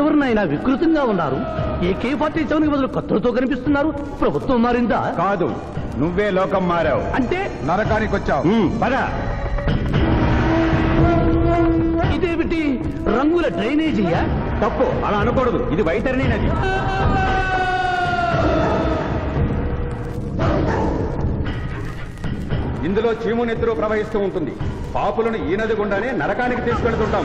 మీరెవరినైనా వికృతంగా ఉన్నారు. AK-47 బదులు కత్తులతో కనిపిస్తున్నారు. ప్రభుత్వం మారిందా? కాదు, నువ్వే లోకం మారావు. అంటే నరకానికి వచ్చావు. పద. ఇదేమిటి, రంగుల డ్రైనేజీయా? తప్పు, అలా అనకూడదు. ఇది వైతరణి నది. ఇందులో చీము నెత్తురు ప్రవహిస్తూ ఉంటుంది. పాపులను ఈ నది గుండానే నరకానికి తీసుకెళ్తుంటాం.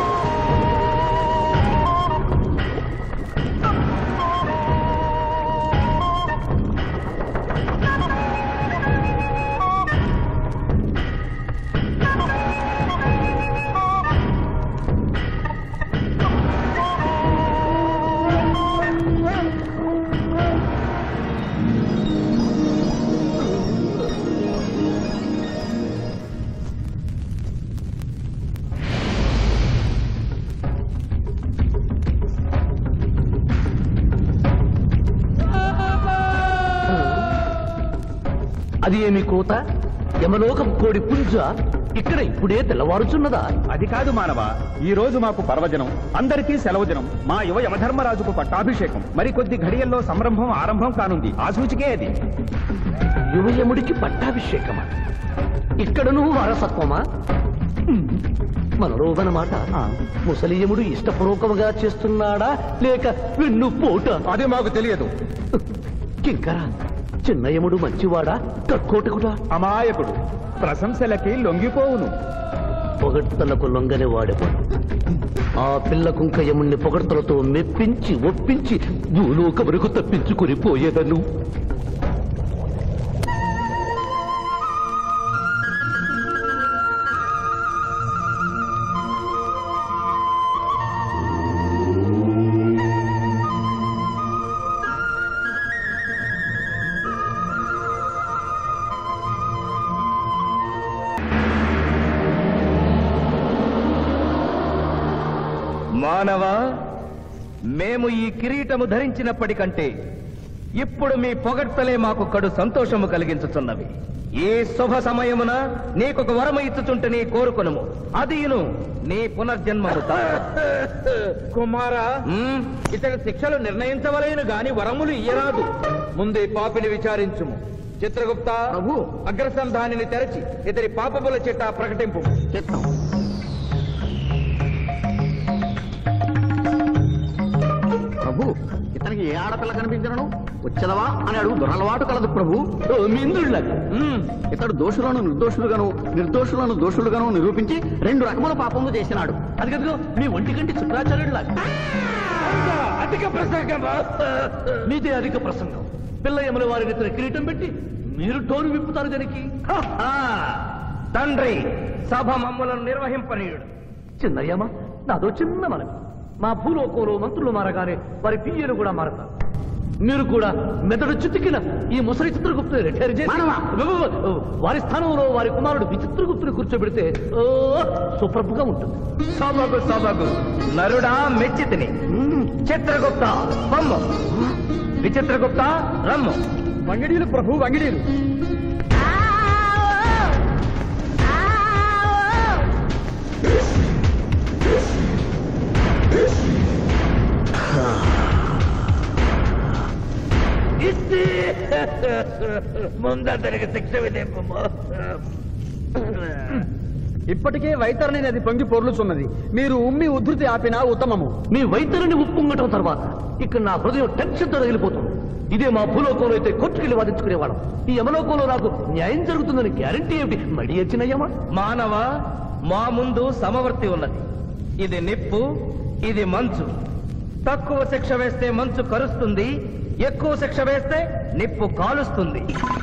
అది ఏమి కోత? యమలోకం కోడి పుంజ ఇక్కడ ఇప్పుడే తెల్లవారుచున్నదా? అది కాదు మానవ, ఈ రోజు మాకు పర్వదినం, అందరికీ సెలవు దినం. మా యువ యమధర్మరాజుకు పట్టాభిషేకం. మరికొద్ది ఘడియల్లో సంరంభం ఆరంభం కానుంది. ఆ సూచికే అది. యువయముడికి పట్టాభిషేకమా? ఇక్కడను వారసత్వమా? మనరోగనమాట. ముసలియముడు ఇష్టపూర్వకముగా చేస్తున్నాడా లేక వెన్ను పోట? అది మాకు తెలియదు. కింకరా, చిన్నయముడు మంచివాడా కక్కోటకుడా? అమాయకుడు, ప్రశంసలకి లొంగిపోవును. పొగడ్తలకు లొంగని వాడేవాడు. ఆ పిల్ల కుంకయముణ్ణి పొగడ్తలతో మెప్పించి ఒప్పించి భూలోక వరకు తప్పించుకుని పోయేదను. మానవ, మేము ఈ కిరీటము ధరించినప్పటికంటే ఇప్పుడు మీ పొగడ్తలే మాకు కడు సంతోషము కలిగించుతున్నవి. ఈ శుభ సమయమున నీకొక వరము ఇచ్చుచుంటే నీ కోరుకొనుము. అదియును నీ పునర్జన్మము. కుమారా, ఇతని శిక్షలు నిర్ణయించవలేను గాని వరములు ఇయ్యరాదు. ముందే పాపిని విచారించుము. చిత్రగుప్త ప్రభు, అగ్రసంధానిని తెరచి ఇతని పాపముల చిట్టా ప్రకటింపు. చిత్తం. ప్రభు, ఇతనికి ఏ ఆడపిల్ల కనిపించను వచ్చదవా అని అడుగు దురలవాటు కలదు ప్రభు. మింద్రుళ్ళకి ఇతడు దోషులను నిర్దోషులుగాను నిర్దోషులను దోషులుగాను నిరూపించి 2 రకముల పాపములు చేసినాడు. అది కదుగో మీ ఒంటికంటి శుక్రాచార్యుడులాగా. అధిక ప్రసంగం, మీదే అధిక ప్రసంగం. పిల్లయముల వారిని ఇతర కిరీటం పెట్టి మీరు టోను విప్పుతారు దానికి. తండ్రి, సభ మమ్ములను నిర్వహింపనీయుడు. చిన్నయ్యమ్మ, నాదో చిన్న మనవి. మా భూలోకంలో మంత్రులు మారగానే వారి పియ్యలు కూడా మారతారు. మీరు కూడా మెదడు చితికిన ఈ ముసలి చిత్రగుప్తుని రిటైర్ చేసి వారి స్థానంలో వారి కుమారుడు విచిత్రగుప్తుని కూర్చోబెడితే సుప్రభుగా ఉంటుంది. సభకు సభకు నరుడా మెచ్చితిని. చిత్రగుప్త బొమ్మ, విచిత్రగుప్త రమ్ము. వంగిడీలు ప్రభు, వంగిడీలు. ముందరికి శిక్ష విధింపు. ఇప్పటికే వైతరణి నది పొంగి పొర్లుచున్నది. మీరు ఉమ్మి ఉద్ధృతి ఆపినా ఉత్తమము. మీ వైద్యుని ఉప్పొంగటం తర్వాత ఇక్కడ నా హృదయం టెన్షన్తో తగిలిపోతుంది. ఇదే మా భూలోకంలో అయితే కోర్టుకెళ్ళి వాదించుకునేవాళ్ళం. ఈ యమలోకంలో నాకు న్యాయం జరుగుతుందని గ్యారంటీ ఏమిటి? మడి వచ్చినయ్యమా? మానవ, మా ముందు సమవర్తి ఉన్నది. ఇది నిప్పు, ఇది మంచు. తక్కువ శిక్ష వేస్తే మంచు కరుస్తుంది, ఎక్కువ శిక్ష వేస్తే నిప్పు కాలుస్తుంది.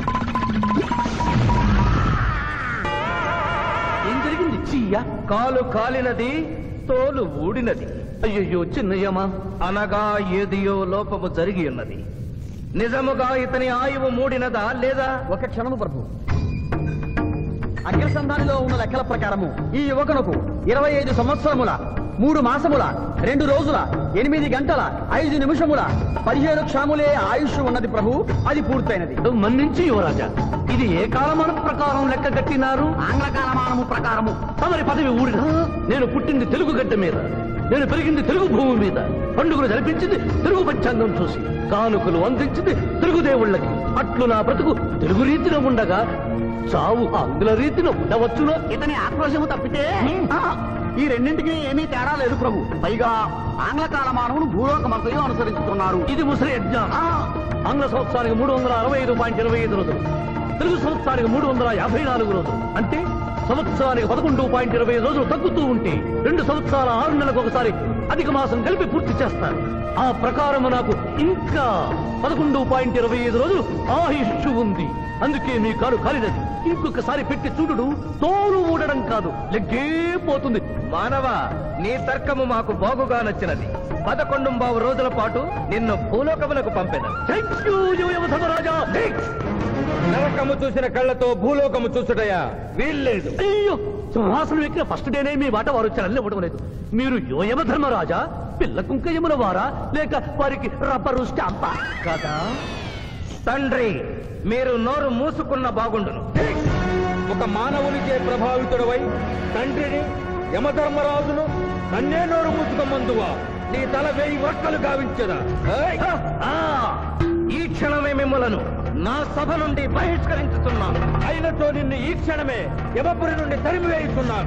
ఏం జరిగింది? చీయ కాలు కాలినది, తోలు ఊడినది. అయ్యయ్యో చిన్నయ్యమా, అనగా ఏదియో లోపము జరిగి ఉన్నది. నిజముగా ఇతని ఆయువు మూడినదా లేదా? ఒక క్షణము ప్రభు. అగ్రసంధానిలో ఉన్న లెక్కల ప్రకారము ఈ యువకునకు 25 సంవత్సరముల 3 మాసముల 2 రోజుల 8 గంటల 5 నిమిషముల 17 క్షణములే ఆయుష్ ఉన్నది ప్రభు. అది పూర్తయినది. మన్నించి యువరాజా, ఇది ఏ కాలమానం ప్రకారం లెక్క కట్టినారు? ఆంగ్ల కాలమానము ప్రకారము. తమరి పదవి ఊడిన నేను పుట్టింది తెలుగు గడ్డ మీద. నేను పెరిగింది తెలుగు భూమి మీద, పండుగలు జరిపించింది తెలుగు పంచాంగం చూసి, కానుకలు అందించింది తెలుగు దేవుళ్ళకి. అట్లు నా బ్రతుకు తెలుగు రీతిలో ఉండగా చావు ఆంగ్ల రీతిలో ఉండవచ్చునో? ఇతని ఆక్రోశము తప్పితే ఈ రెండింటికి ఏమీ తేడా లేదు ప్రభు. పైగా ఆంగ్ల కాలమానమును భూలోకమంతయు అనుసరిస్తున్నారు. ఇది ముసలి యజ్ఞం. ఆంగ్ల సంవత్సరానికి 365.25 రోజులు, తెలుగు సంవత్సరానికి 354 రోజులు. అంటే సంవత్సరానికి 11.25 రోజులు తగ్గుతూ ఉంటే 2 సంవత్సరాల 6 నెలలకు ఒకసారి అధిక మాసం కలిపి పూర్తి చేస్తారు. ఆ ప్రకారం నాకు ఇంకా 11.25 రోజులు ఆయుష్షు ఉంది. అందుకే మీ కాలు కాలినది. ఇంకొకసారి పెట్టి చూడు, తోలు ఊడడం కాదు, లెగ్గే పోతుంది. మానవ, నీ తర్కము మాకు బాగుగా నచ్చినది. 11 రోజుల పాటు నిన్ను భూలోకములకు పంపెను. రాజా, నరకము చూసిన కళ్ళతో భూలోకము చూసుటయా వీల్లేదు. అయ్యో, సింహాసనం ఎక్కిన ఫస్ట్ డేనే మీ మాట వారు వచ్చారని ఇవ్వడం లేదు. మీరు యోయమ ధర్మరాజా, పిల్ల కుంకయముల వారా, లేక వారికి రబ్బరు స్టాంపా కదా? తండ్రి, మీరు నోరు మూసుకున్న బాగుండును. ఒక మానవునికే ప్రభావితుడవై తండ్రిని, యమధర్మరాజును నన్నే నోరు మూసుకోమందువా? నీ తల 1000 వక్కలు గావించదా? ఈ క్షణమే మిమ్మలను నా సభ నుండి బహిష్కరించుతున్నాను. అయినతో నిన్ను ఈ క్షణమే యమపురి నుండి తరిమివేయుతున్నాను.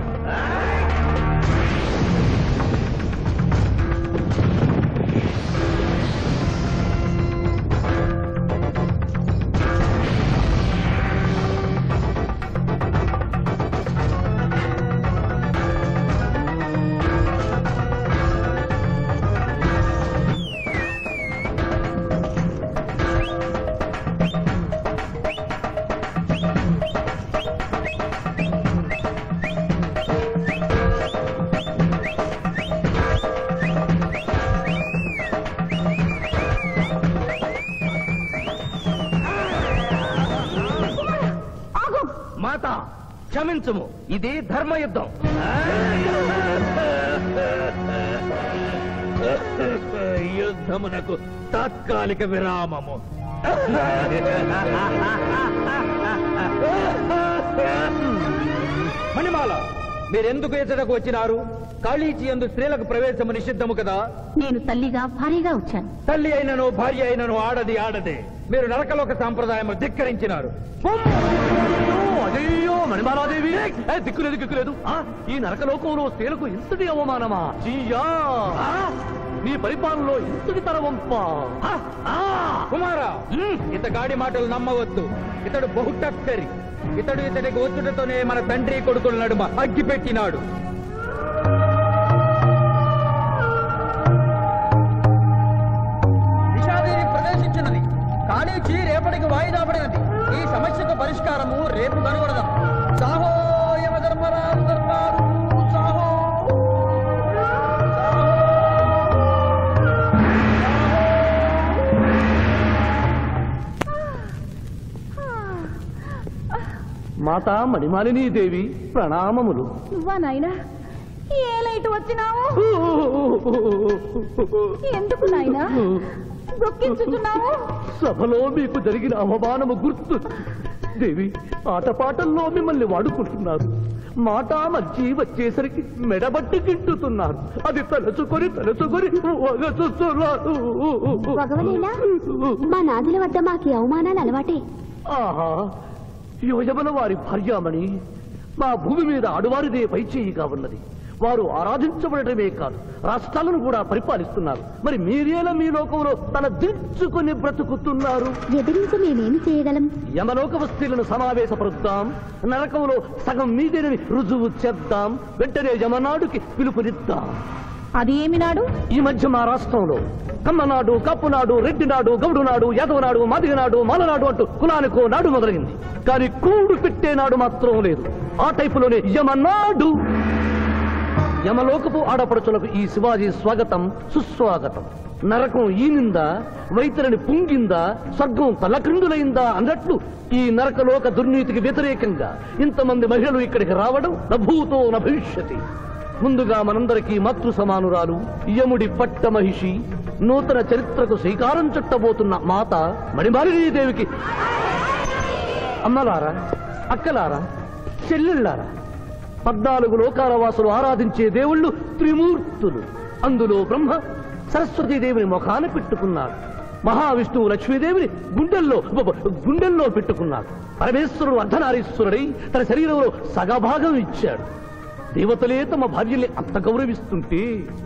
మాత, క్షమించుము, ఇది ధర్మయుద్ధం. యుద్ధమునకు తాత్కాలిక విరామము. మణిమాల, మీరెందుకు ఎచ్చటకు వచ్చినారు? కాళీచి యందు స్త్రీలకు ప్రవేశము నిషిద్ధము కదా? నేను తల్లిగా భారీగా వచ్చాను. తల్లి అయినను భార్య అయినను ఆడది ఆడదే. మీరు నరకలోక సాంప్రదాయము ధిక్కరించినారు. అయ్యో మణిమాలాదేవి, దిక్కులేదు గిక్కులేదు. ఈ నరకలోకంలో స్త్రీలకు ఇంతటి అవమానమా? చీయా, నీ పరిపాలనలో ఇంతటి తరవంపా? కుమారా, ఇతగాడి మాటలు నమ్మవద్దు. ఇతడు బహుటక్కరి. ఇతడికి వచ్చుటతోనే మన తండ్రి కొడుకుల నడుమ అగ్గి పెట్టినాడు. విషాదేవి ప్రవేశించినది. కాళీచి రేపటికి వాయిదా పడినది. ఈ సమస్యకు పరిష్కారము రేపు కనుగొడదాం. సాహో యమధర్మరాజు దర్బారు, సాహో. మాతా మణిమాలినీ దేవి, ప్రణామములు. నువ్వా నాయనా? ఏలైటు వచ్చినావు? ఎందుకు నాయనా దుఃఖించుచున్నావు? సభలో మీకు జరిగిన అవమానము గుర్తు. దేవి, ఆటపాటల్లో మిమ్మల్ని వాడుకుంటున్నారు. మాట మర్చి వచ్చేసరికి మెడబట్టి గిట్టుతున్నారు. అది తలుచుకొని వగచుస్తున్నారు. భగవనేనా? మా నాదుల వద్ద మాకి అవమానాలు అలవాటే. ఆహా, యోజమల వారి భార్యామణి మా భూమి మీద ఆడువారిదే పైచేయిగా ఉన్నది. వారు ఆరాధించబడటమే కాదు, రాష్ట్రాలను కూడా పరిపాలిస్తున్నారు. మరి మీరేలా మీ లోకంలో తల దించుకుని బ్రతుకుతున్నారు? ఎదిరించి మేమేమి చేయగలం? యమలోక వస్తువులను సమావేశపరుద్దాం, నరకంలో సగం మీదేనని రుజువు చేద్దాం. వెంటనే యమనాడుకి పిలుపునిద్దాం. అది ఏమి నాడు? ఈ మధ్య మా రాష్ట్రంలో కమ్మనాడు, కప్పునాడు, రెడ్డినాడు, గౌడునాడు, యాదవనాడు, మాదిగనాడు, మాలనాడు అంటూ కులానికో నాడు మొదలైంది. కానీ కూడు పెట్టే నాడు మాత్రం లేదు. ఆ టైపులోనే యమనాడు. యమలోకపు ఆడపడుచులకు ఈ శివాజీ స్వాగతం సుస్వాగతం. నరకం ఈనిందా, వైతరిని పుంగిందా, స్వర్గం తలక్రిందులైందా అన్నట్లు ఈ నరకలోక దుర్నీతికి వ్యతిరేకంగా ఇంతమంది మహిళలు ఇక్కడికి రావడం నభూతో నభవిష్యతి. ముందుగా మనందరికీ మాతృ సమానురాలు, యముడి పట్ట మహిషి, నూతన చరిత్రకు శ్రీకారం చుట్టబోతున్న మాత మణిమాలినీదేవికి అమ్మలారా, అక్కలారా, చెల్లెళ్ళారా, 14 లోకాల వాసులు ఆరాధించే దేవుళ్ళు త్రిమూర్తులు అందులో బ్రహ్మ సరస్వతీదేవిని ముఖాన పెట్టుకున్నాడు. మహావిష్ణువు లక్ష్మీదేవిని గుండెల్లో పెట్టుకున్నాడు. పరమేశ్వరుడు అర్ధనారీశ్వరుడై తన శరీరంలో సగభాగం ఇచ్చాడు. దేవతలే తమ భార్యల్ని అంత గౌరవిస్తుంటే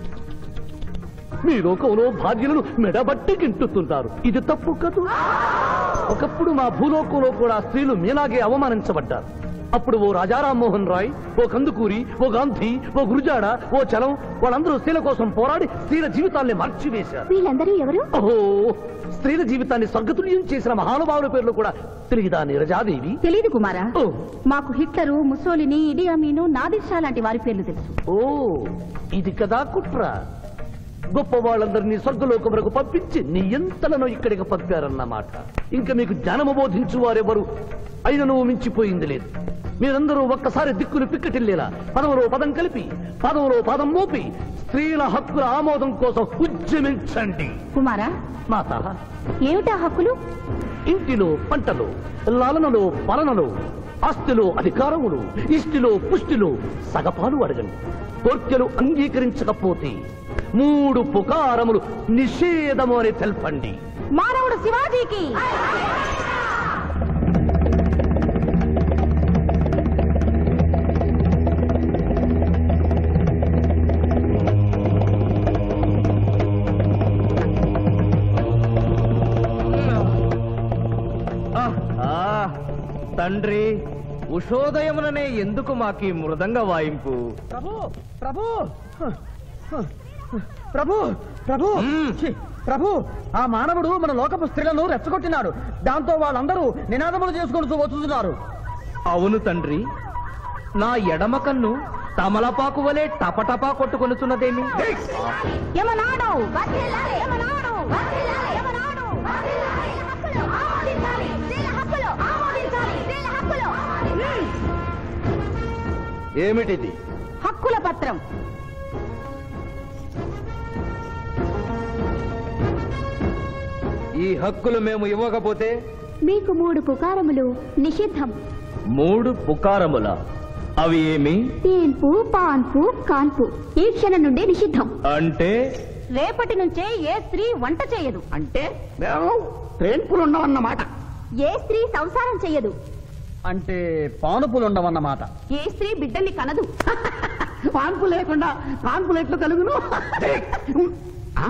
మీ లోకంలో భార్యలను మెడబట్టి గింటుతుంటారు. ఇది తప్పు కదూ. ఒకప్పుడు మా భూలోకంలో కూడా స్త్రీలు మీలాగే అవమానించబడ్డారు. అప్పుడు ఓ రాజా రామ్మోహన్ రాయ్, ఓ కందుకూరి, ఓ గాంధీ, ఓ గురుజాడ, ఓ చలం వాళ్ళందరూ స్త్రీల కోసం పోరాడి స్త్రీల జీవితాల్ని మార్చివేశారు. వీళ్ళందరూ ఎవరు? ఓహో, స్త్రీల జీవితాన్ని స్వర్గతుల్యం చేసిన మహానుభావుల పేర్లు కూడా తెలియదా నీరజాదేవి? తెలీదు కుమారా. ఓ మాకు Hitler, Mussolini, Idi Amin, Nadir Shah లాంటి వారి పేర్లు తెలుసు. ఓ ఇది కదా కుట్ర. గొప్ప వాళ్ళందరినీ స్వర్గలోకములకు పంపించి నీ ఎంతలను ఇక్కడికి పంపారన్నమాట. ఇంకా మీకు జ్ఞానము బోధించు వారెవరు అయినను మించిపోయింది లేదు. మీరందరూ ఒక్కసారి దిక్కులు పిక్కటిల్లేలా పదవులో పదం కలిపి పదవులో పదం మోపి స్త్రీల హక్కుల ఆమోదం కోసం ఉద్యమించండి. కుమారా, మాత, ఏమిటా హక్కులు? ఇంటిలో పంటలు, లాలనలో పాలనలో, ఆస్తిలో అధికారములు, ఇష్టిలో పుష్టిలో సగపాలు అడగండి. కోర్కెలు అంగీకరించకపోతే 3 పుకారములు నిషేధము అని తెల్పండి. మానవుడు శివాజీకి. తండ్రి, ఉషోదయముననే ఎందుకు మాకీ మృదంగ వాయింపు? ప్రభు ప్రభు ప్రభు ప్రభు ఛీ, ప్రభు, ఆ మానవుడు మన లోకపు స్త్రీలను రెచ్చగొట్టినాడు. దాంతో వాళ్ళందరూ నినాదములు చేసుకుంటూ వస్తున్నారు. అవును తండ్రి, నా ఎడమ కన్ను తమలపాకు వలె టపటపా కొట్టుకొనుచున్నదేమి? యమనాడు వర్ధిల్లాలి, యమనాడు వర్ధిల్లాలి, యమనాడు వర్ధిల్లాలి. హక్కులు ఆమోదించాలి, స్త్రీల హక్కులు ఆమోదించాలి, స్త్రీల హక్కులు. ఏమిటిది? హక్కుల పత్రం. ఈ హక్కులు మేము ఇవ్వకపోతే మీకు 3 పుకారములు నిషిద్ధం. 3 పుకారముల? అవి ఏమి? తేన్పు, పాన్పు, కాన్పు ఈ క్షణం నుండి నిషిద్ధం. అంటే రేపటి నుంచే ఏ స్త్రీ వంట చేయదు. అంటే మేము ట్రైన్పులు ఉండవన్నమాట. ఏ స్త్రీ సంసారం చెయ్యదు. అంటే పానుపులు ఉండవన్నమాట. ఏ స్త్రీ బిడ్డల్ని కనదు. పాన్పు లేకుండా కాన్పులు ఎట్లు కలుగును? ఆ?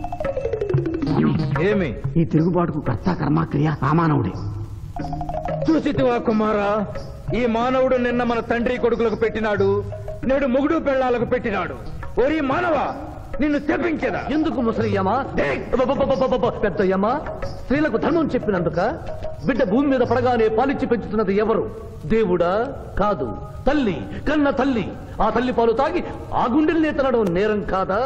ఏమి? ఈ తిరుగుబాటుకు కర్త కర్మ క్రియ సామానవుడే. చూసితివా కుమారా, ఈ మానవుడు నిన్న మన తండ్రి కొడుకులకు పెట్టినాడు, నేడు మొగుడు పెళ్ళాలకు పెట్టినాడు. ఓరి మానవా, నిన్ను తెప్పించదా? ఎందుకు ముసలియమా, పెద్దయ్యమా? స్త్రీలకు ధర్మం చెప్పినందుక? బిడ్డ భూమి మీద పడగానే పాలిచ్చి పెంచుతున్నది ఎవరు? దేవుడా? కాదు, తల్లి, కన్న తల్లి. ఆ తల్లి పాలు తాగి ఆ గుండెల్ని తినడం నేరం కాదా?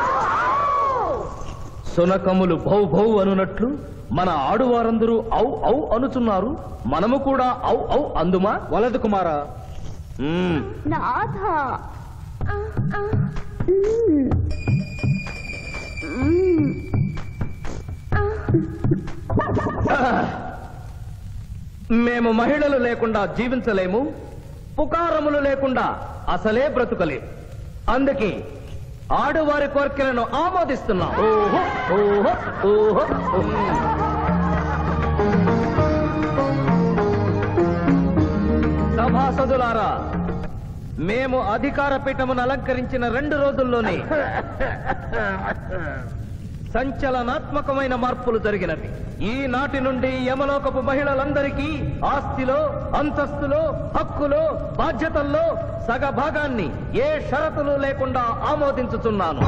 సునకములు భౌ భౌ అనునట్లు మన ఆడువారందరూ ఔ ఔ అనుచున్నారు. మనము కూడా ఔ ఔ అందుమా? వలదు కుమారా. నాథ, మేము మహిళలు లేకుండా జీవించలేము, పుకారములు లేకుండా అసలే బ్రతుకలేము. అందుకే ఆడువారి కోరికలను ఆమోదిస్తున్నాం. ఓహో ఓహో ఓహో. సభాసదులారా, మేము అధికార పీఠమును అలంకరించిన 2 రోజుల్లోనే సంచలనాత్మకమైన మార్పులు జరిగినవి. ఈనాటి నుండి యమలోకపు మహిళలందరికీ ఆస్తిలో, అంతస్తులో, హక్కులో, బాధ్యతల్లో సగభాగాన్ని ఏ షరతులు లేకుండా ఆమోదించుతున్నాను.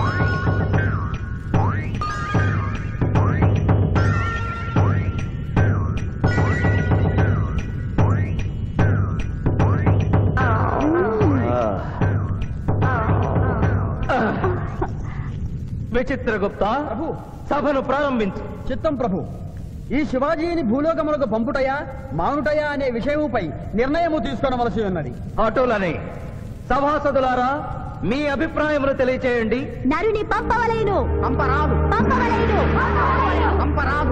విచిత్రగుప్త, ప్రభు, సభను ప్రారంభించు. చిత్తం ప్రభు. ఈ శివాజీని భూలోకములకు పంపుటయా మానుటయా అనే విషయముపై నిర్ణయము తీసుకోవలసి ఉన్నది. అటులనే సభాసదులారా, మీ అభిప్రాయములు తెలియచేయండి. నరుని పంపవలేను. పంపరాదు, పంపవలేను. పంపరాదు.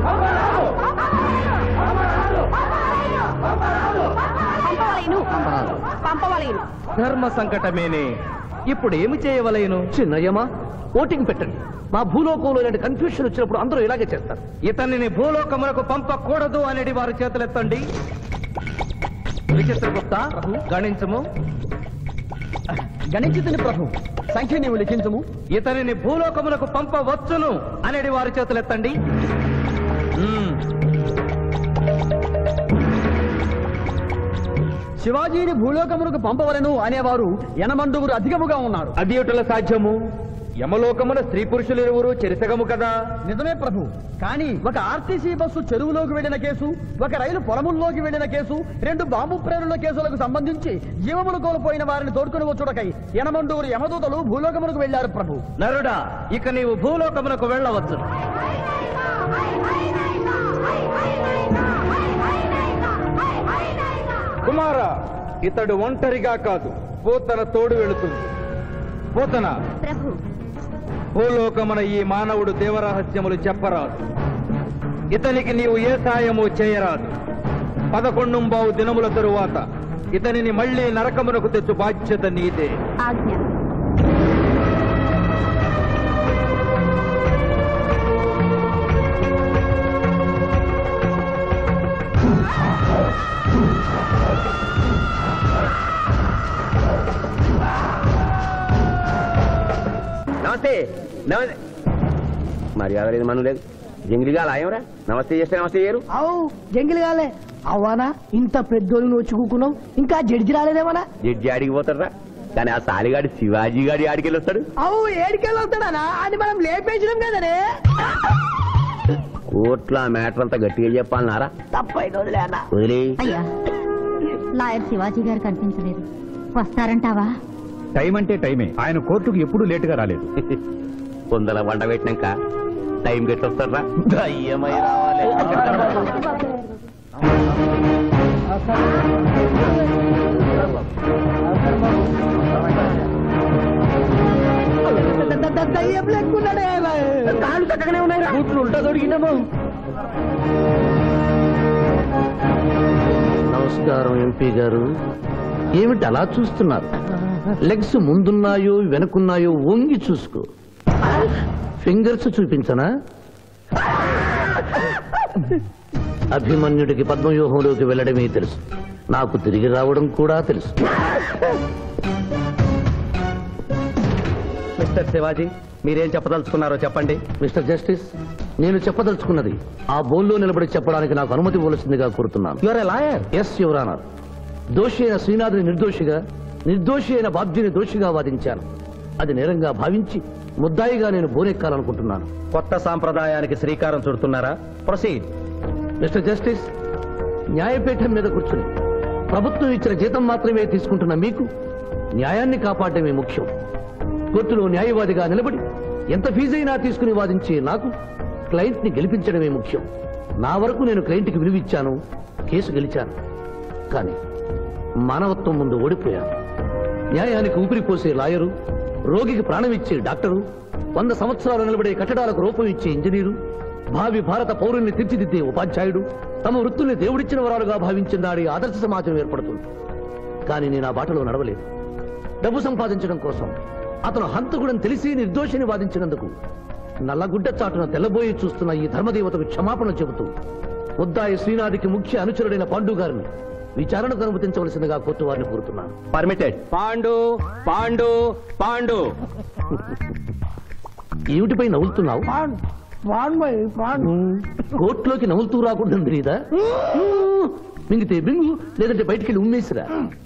పంపవలేను. ధర్మ సంకటమేనే. ఇప్పుడు ఏమి చేయవలేను? చిన్నయ్యమా, ఓటింగ్ పెట్టండి. మా భూలోకంలో ఇలాంటి కన్ఫ్యూషన్ వచ్చినప్పుడు అందరూ ఇలాగే చేస్తారు. ఇతనిని భూలోకములకు పంపకూడదు అనేది వారి చేతులెత్తండి. విచిత్రగుప్త గణించము. గణించుతుని ప్రభు, సంఖ్య నీవు లిఖించము. ఇతనిని భూలోకములకు పంపవచ్చును అనేది వారి చేతులెత్తండి. శివాజీని భూలోకమునకు పంపవలను అనేవారు యనమండుగురు అధికముగా ఉన్నారు. అది ఎటుల సాధ్యము? యమలోకమున స్త్రీ పురుషులు ఇరువురు చెరిసగము కదా. నిజమే ప్రభు, కానీ ఒక ఆర్టీసీ బస్సు చెరువులోకి వెళ్లిన కేసు, ఒక రైలు పొలముల్లోకి వెళ్లిన కేసు, 2 బాంబు ప్రేరుల కేసులకు సంబంధించి జీవములు కోల్పోయిన వారిని తోడుకుని వచ్చుటకై యనమండుగురు యమదూతలు భూలోకమునకు వెళ్లారు ప్రభు. నరుడా, ఇక నీవు భూలోకమునకు వెళ్ళవచ్చు. కుమార, ఇతడు ఒంటరిగా కాదు, పోతన తోడు వెళుతుంది. పోతన, ప్రభు, భూలోకమున ఈ మానవుడు దేవరహస్యములు చెప్పరాదు. ఇతనికి నీవు ఏ సాయము చేయరాదు. 11 దినముల తరువాత ఇతనిని మళ్లీ నరకమునకు తెచ్చు బాధ్యత నీదే. ఆజ్ఞ. నమస్తే. మర్యాద లేదు, మనం లేదు. జంగిలిగా లాయంరా నమస్తే చేస్తే నమస్తే చేయరు. అవు జంగిలి కాలే అవ్వానా, ఇంత పెద్దోళ్ళు వచ్చి కూకున్నావు, ఇంకా జడ్జి రాలేదేమన్నా? జడ్జి ఆడికి పోతారా, కానీ ఆ సాలిగాడి శివాజీ గాడి ఆడికి వెళ్ళొస్తాడు. అవు ఏడికెళ్ళి వస్తాడా? అది మనం లేపేసినాం కదనే. కోర్టులో ఆ మ్యాటర్ అంతా గట్టిగా చెప్పాలన్నారా? తప్పైన వదిలేనా? వదిలే. అయ్యా, లాయర్ శివాజీ గారు కనిపించలేదు. వస్తారంటావా? టైం అంటే టైమే. ఆయన కోర్టుకు ఎప్పుడు లేటుగా రాలేదు. కొందల వంట పెట్టినాక టైం గట్టొస్తారా? దయ్యమై రావాలి. దయ్యం లేకున్నాడే, కాళ్ళు చక్కగానే ఉన్నాయి. కూతురు ఉంటా దొరికినాము. నమస్కారం ఎంపీ గారు. ఏమిటి అలా చూస్తున్నారు? లెగ్స్ ముందున్నాయో వెనుకున్నాయో వంగి చూసుకో. ఫింగర్స్ చూపించనా? అభిమన్యుడికి పద్మవ్యూహంలోకి వెళ్ళడమే తెలుసు, నాకు తిరిగి రావడం కూడా తెలుసు. మిస్టర్ శివాజీ, మీరేం చెప్పదలుచుకున్నారో చెప్పండి. మిస్టర్ జస్టిస్, నేను చెప్పదలుచుకున్నది ఆ బోన్లో నిలబడి చెప్పడానికి నాకు అనుమతి ఇవ్వవలసిందిగా కోరుతున్నాను. Your a lawyer. Yes your honour. దోషి అయిన శ్రీనాథుని నిర్దోషిగా, నిర్దోషి అయిన బాబ్జీని దోషిగా వాదించాను. అది నేరంగా భావించి ముద్దాయిగా నేను బోనెక్కాలనుకుంటున్నాను. కొత్త సాంప్రదాయానికి శ్రీకారం చుడుతున్నారా? ప్రొసీడ్. మిస్టర్ జస్టిస్, న్యాయపీఠం మీద కూర్చుని ప్రభుత్వం ఇచ్చిన జీతం మాత్రమే తీసుకుంటున్న మీకు న్యాయాన్ని కాపాడటమే ముఖ్యం. కోర్టులో న్యాయవాదిగా నిలబడి ఎంత ఫీజైనా తీసుకుని వాదించే నాకు క్లయింట్ ని గెలిపించడమే ముఖ్యం. నా వరకు నేను క్లయింట్కి విలువిచ్చాను, కేసు గెలిచాను. కానీ మానవత్వం ముందు ఓడిపోయాను. న్యాయానికి ఊపిరిపోసే లాయరు, రోగికి ప్రాణం ఇచ్చే డాక్టరు, 100 సంవత్సరాలు నిలబడే కట్టడాలకు రూపం ఇచ్చే ఇంజనీరు, భావి భారత పౌరుల్ని తీర్చిదిద్దే ఉపాధ్యాయుడు తమ వృత్తుల్ని దేవుడిచ్చిన వరాలుగా భావించిన నాడి ఆదర్శ సమాజం ఏర్పడుతుంది. కానీ నేను ఆ బాటలో నడవలేదు. డబ్బు సంపాదించడం కోసం అతను హంతకుడని తెలిసి నిర్దోషిని వాదించినందుకు నల్లగుడ్డ చాటున తెల్లబోయి చూస్తున్న ఈ ధర్మదేవతకు క్షమాపణ చెబుతూ ముద్దాయి శ్రీనాథికి ముఖ్య అనుచరుడైన పాండు గారిని విచారణకు అనుమతించవలసిందిగా కోర్టు వారిని కోరుతున్నాను. పర్మిటెడ్. పాండు పాండు పాండు. ఏమిటిపై నవ్వులుతున్నావు? కోర్టులోకి నవ్వులుతూ రాకుండా తెలీదా? మింగితే బింగు, లేదంటే బయటికెళ్ళి ఉమ్మేసిరా.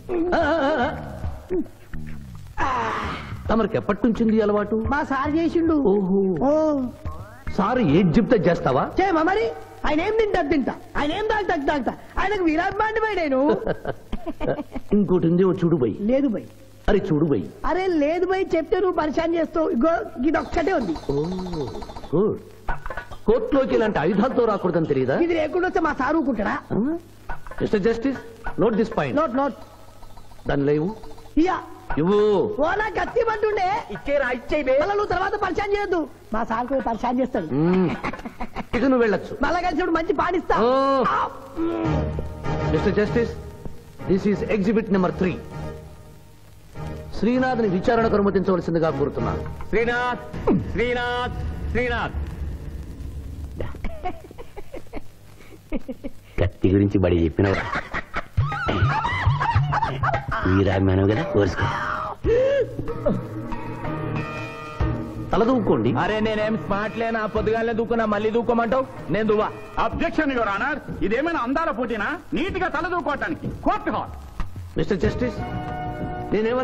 తమరికి ఎప్పటి నుంచింది అలవాటు? మా సార్ చేసిండు. ఓహో, సార్ ఏది చెప్తే చేస్తావా? చేయమా మరి. ఆయన ఏం తింటా, ఆయన ఏం తాగుతా, ఆయనకు విరాట్ బాండి పోయి. నేను ఇంకోటి ఉంది, ఓ చూడు పోయి. లేదు పోయి. అరే చూడు పోయి. అరే లేదు పోయి చెప్తే నువ్వు పరిశాన్ చేస్తావు. ఇగో ఇది ఒక్కటే ఉంది. గుడ్. కోర్టులోకి ఇలాంటి ఆయుధాలతో రాకూడదని తెలియదా? ఇది లేకుండా వస్తే మా సార్ ఊరుకుంటాడా? Mister justice, note this point. Note. దాని లేవు. ఇయ్యా ఇవ్వు. ఓ నా కత్తి పంటుండే మళ్ళా నువ్వు తర్వాత పరిశాన్ చేయొద్దు. మా సార్ కూడా పరిశాన్ చేస్తాడు. ఇక నువ్వు వెళ్ళొచ్చు. మళ్ళా కలిసి మంచి పాడిస్తా. Mister justice, this is exhibit number 3. శ్రీనాథ్ని విచారణకు అనుమతించవలసిందిగా కోరుతున్నాను. శ్రీనాథ్ శ్రీనాథ్ శ్రీనాథ్ కత్తి గురించి బడి చెప్పినవా వీరాభిమానం కదా కోరుసుకో. తలదూకోండి. అరే నేనేం స్మార్ట్ లేనా? పొద్దుగానే దూకున్నా మళ్ళీ దూకోమంటావు? నేను దువ్వా. అబ్జెక్షన్ యువర్ ఆనర్, ఇదేమైనా అందాల పోటీనా? నీట్ గా తల దూకోవటానికి కోర్టు హాల్. మిస్టర్ జస్టిస్, నేనేమన్నా